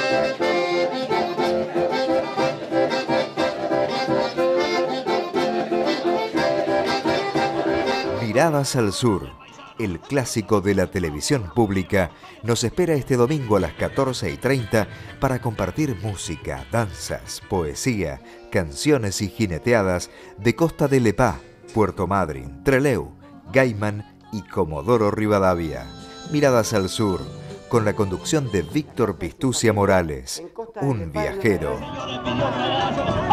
Miradas al Sur, el clásico de la televisión pública, nos espera este domingo a las 14:30 para compartir música, danzas, poesía, canciones y jineteadas de Costa de Lepá, Puerto Madryn, Trelew, Gaiman y Comodoro Rivadavia. Miradas al Sur, con la conducción de Víctor Pistucia Morales, un viajero.